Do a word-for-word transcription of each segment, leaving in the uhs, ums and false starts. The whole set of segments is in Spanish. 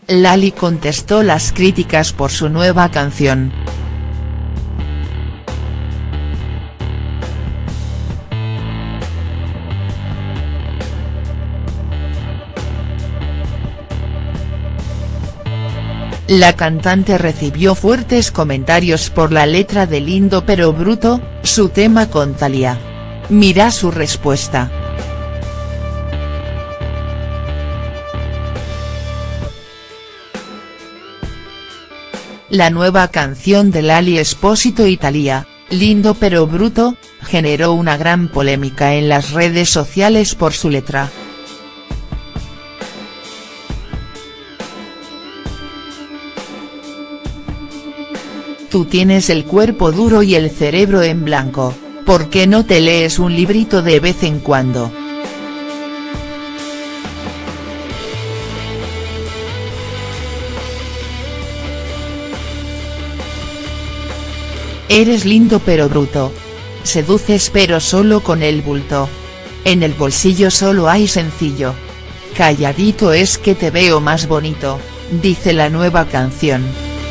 Lali contestó las críticas por su nueva canción. La cantante recibió fuertes comentarios por la letra de Lindo pero bruto, su tema con Thalía. Mira su respuesta. La nueva canción de Lali Espósito y Thalía, Lindo pero bruto, generó una gran polémica en las redes sociales por su letra. Tú tienes el cuerpo duro y el cerebro en blanco, ¿por qué no te lees un librito de vez en cuando? Eres lindo pero bruto. Seduces pero solo con el bulto. En el bolsillo solo hay sencillo. Calladito es que te veo más bonito, dice la nueva canción.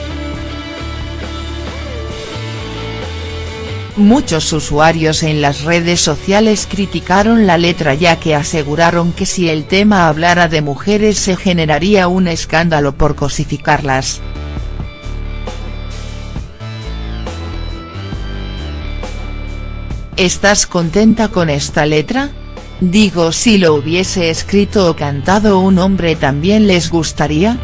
Muchos usuarios en las redes sociales criticaron la letra ya que aseguraron que si el tema hablara de mujeres se generaría un escándalo por cosificarlas. ¿Estás contenta con esta letra? Digo, si lo hubiese escrito o cantado un hombre ¿también les gustaría?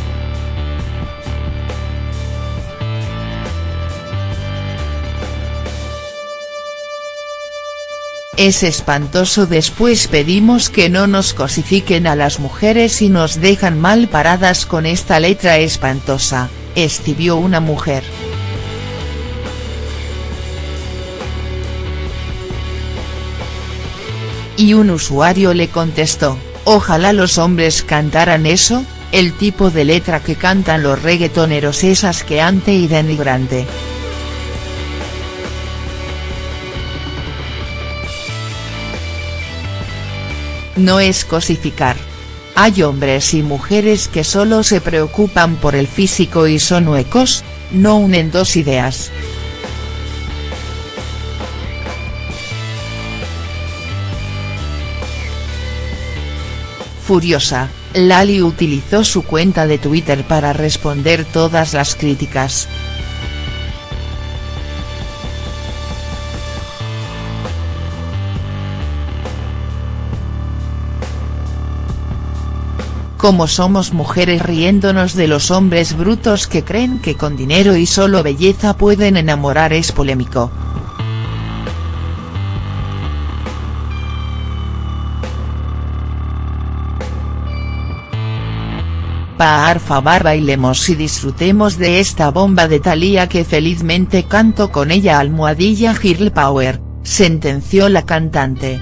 Es espantoso. Después pedimos que no nos cosifiquen a las mujeres y nos dejan mal paradas con esta letra espantosa, escribió una mujer. Y un usuario le contestó, ojalá los hombres cantaran eso, el tipo de letra que cantan los reggaetoneros es asqueante y denigrante. No es cosificar. Hay hombres y mujeres que solo se preocupan por el físico y son huecos, no unen dos ideas. Furiosa, Lali utilizó su cuenta de Twitter para responder todas las críticas. Como somos mujeres riéndonos de los hombres brutos que creen que con dinero y solo belleza pueden enamorar es polémico. Por favor bailemos y disfrutemos de esta bomba de Thalía que felizmente canto con ella almohadilla Girl Power, sentenció la cantante.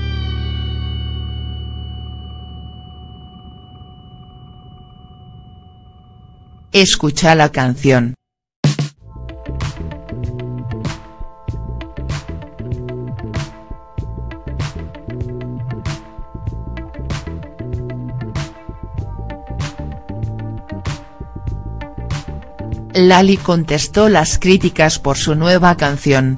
Escucha la canción. Lali contestó las críticas por su nueva canción.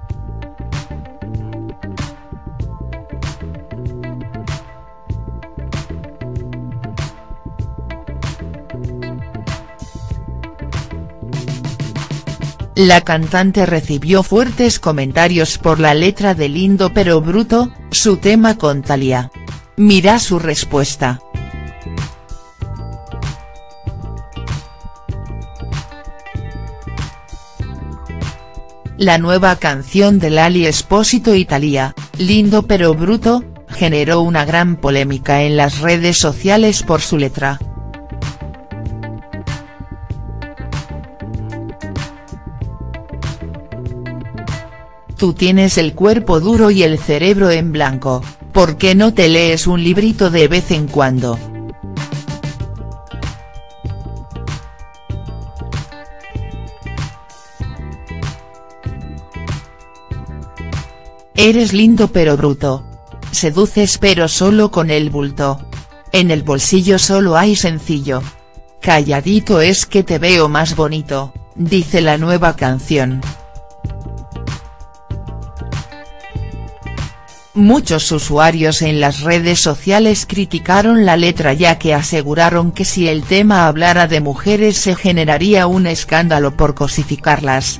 La cantante recibió fuertes comentarios por la letra de Lindo pero bruto, su tema con Thalía. Mira su respuesta. La nueva canción de Lali Espósito y Thalía, Lindo pero bruto, generó una gran polémica en las redes sociales por su letra. Tú tienes el cuerpo duro y el cerebro en blanco, ¿por qué no te lees un librito de vez en cuando? Eres lindo pero bruto. Seduces pero solo con el bulto. En el bolsillo solo hay sencillo. Calladito es que te veo más bonito, dice la nueva canción. Muchos usuarios en las redes sociales criticaron la letra ya que aseguraron que si el tema hablara de mujeres se generaría un escándalo por cosificarlas.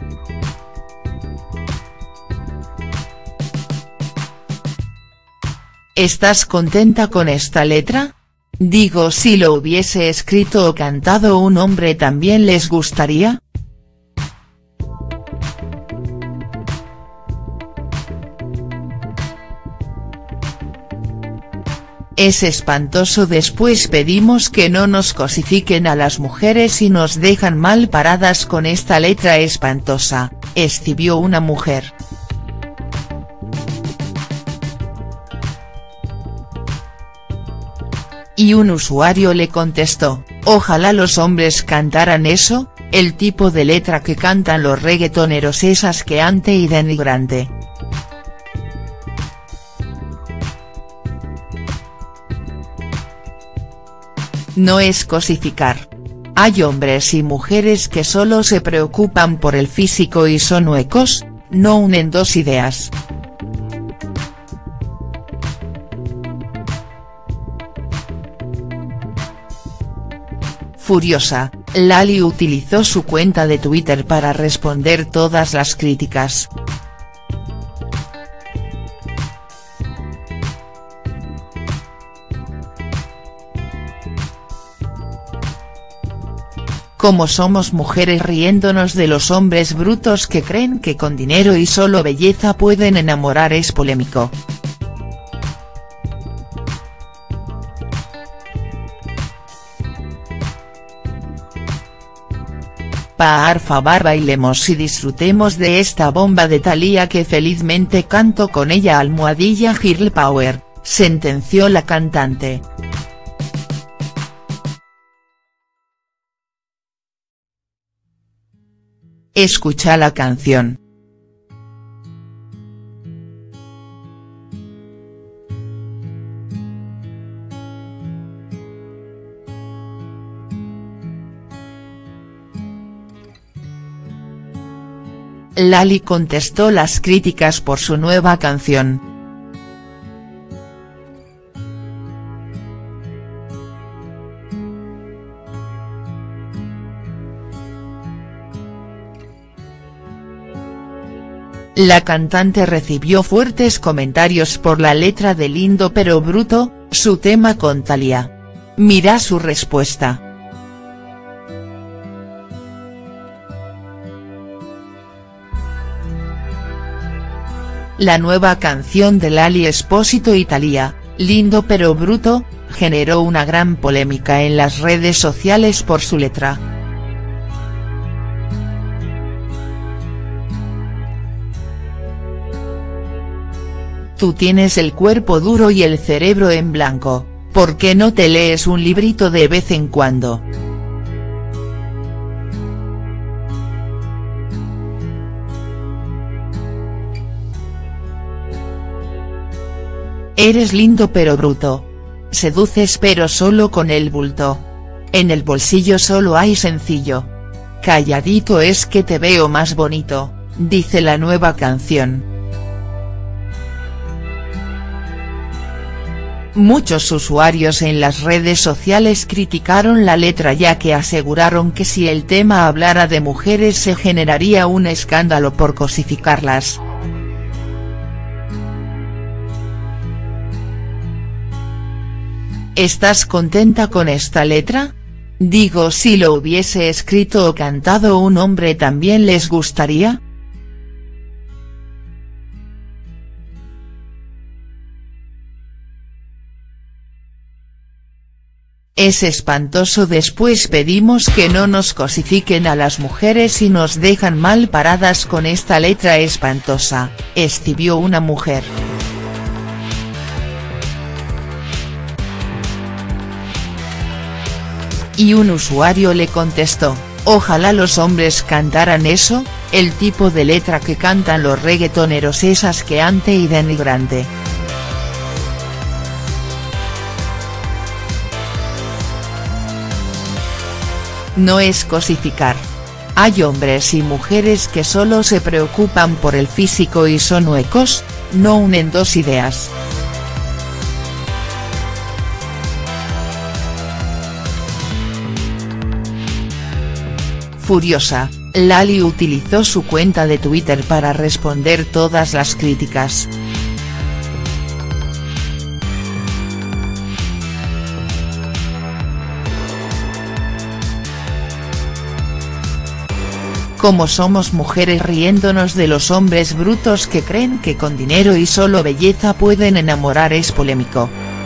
¿Estás contenta con esta letra? Digo, si lo hubiese escrito o cantado un hombre ¿también les gustaría? Es espantoso. Después pedimos que no nos cosifiquen a las mujeres y nos dejan mal paradas con esta letra espantosa, escribió una mujer. Y un usuario le contestó, ojalá los hombres cantaran eso, el tipo de letra que cantan los reggaetoneros es asqueante y denigrante. No es cosificar. Hay hombres y mujeres que solo se preocupan por el físico y son huecos, no unen dos ideas. Furiosa, Lali utilizó su cuenta de Twitter para responder todas las críticas. Como somos mujeres riéndonos de los hombres brutos que creen que con dinero y solo belleza pueden enamorar es polémico. Por favor bailemos y disfrutemos de esta bomba de Thalía que felizmente canto con ella almohadilla Girl Power, sentenció la cantante. Escucha la canción. Lali contestó las críticas por su nueva canción. La cantante recibió fuertes comentarios por la letra de Lindo pero Bruto, su tema con Thalía. Mira su respuesta. La nueva canción de Lali Espósito y Thalía, Lindo pero Bruto, generó una gran polémica en las redes sociales por su letra. Tú tienes el cuerpo duro y el cerebro en blanco, ¿por qué no te lees un librito de vez en cuando? Eres lindo pero bruto. Seduces pero solo con el bulto. En el bolsillo solo hay sencillo. Calladito es que te veo más bonito, dice la nueva canción. Muchos usuarios en las redes sociales criticaron la letra ya que aseguraron que si el tema hablara de mujeres se generaría un escándalo por cosificarlas. ¿Estás contenta con esta letra? Digo, si lo hubiese escrito o cantado un hombre ¿también les gustaría? Es espantoso. Después pedimos que no nos cosifiquen a las mujeres y nos dejan mal paradas con esta letra espantosa, escribió una mujer. Y un usuario le contestó, ojalá los hombres cantaran eso, el tipo de letra que cantan los reggaetoneros es asqueante y denigrante. no es cosificar. Hay hombres y mujeres que solo se preocupan por el físico y son huecos, no unen dos ideas. Furiosa, Lali utilizó su cuenta de Twitter para responder todas las críticas. Como somos mujeres riéndonos de los hombres brutos que creen que con dinero y solo belleza pueden enamorar es polémico.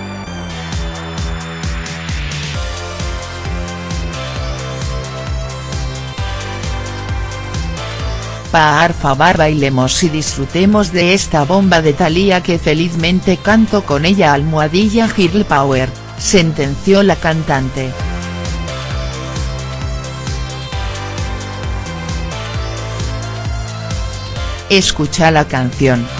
Por favor bailemos y disfrutemos de esta bomba de Thalía que felizmente canto con ella almohadilla Girl Power, sentenció la cantante. Escucha la canción.